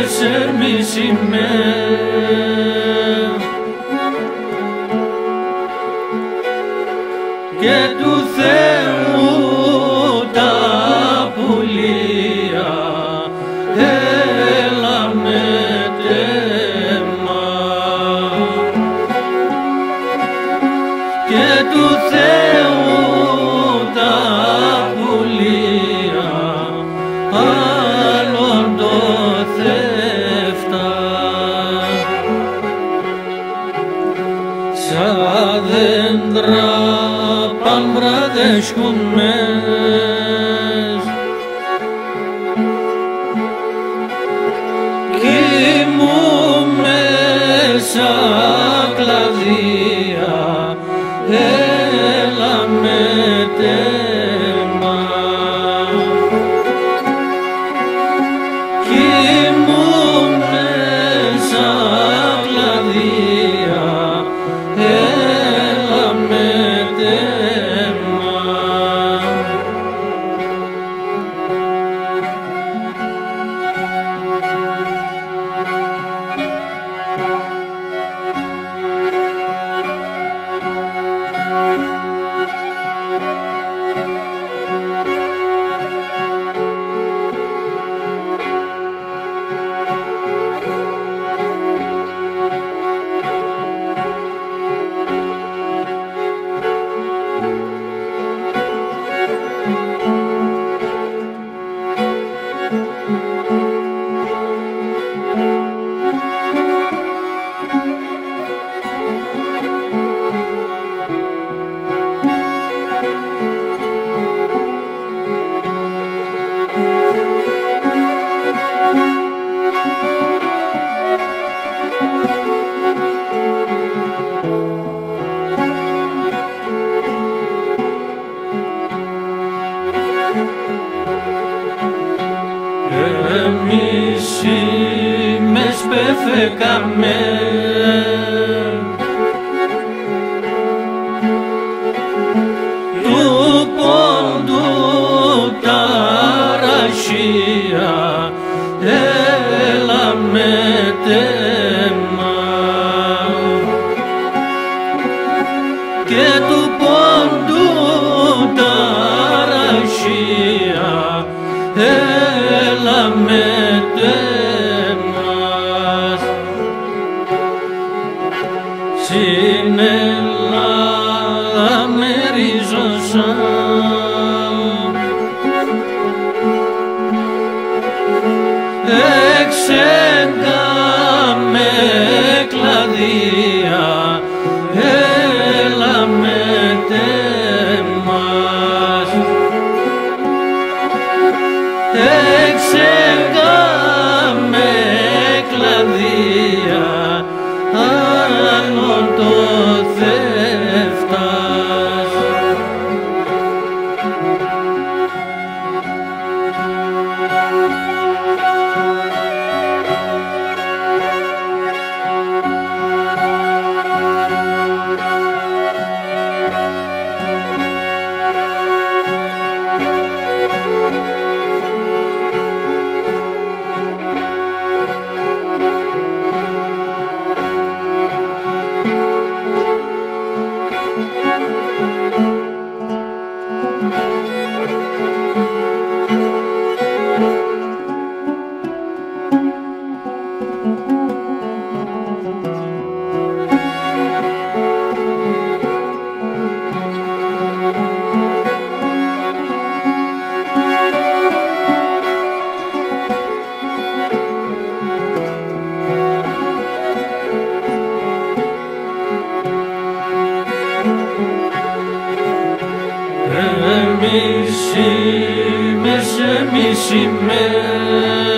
σε μισημέ και του Θεού τα πουλία έλα με τέμα και του Θεού τα πουλία άλλον το θεύτα σαν δέντρα πανβραδεσκουμές κοιμούμαι σαν κλαδία έλα με τέμα κοιμούμαι σαν κλαδία έλα με τέμα. Εμείς ημες πεφεκαμε του πόντου τα ραχεία έλα με τέμα και του πόντου τα ραχεία έλα με τέμας στην Ελλάδα με ριζώσα εξέγκαμε κλαδία έλα με τέμας εξέγκαμε κλαδία άλλον το θεύτας. Εμείς ημες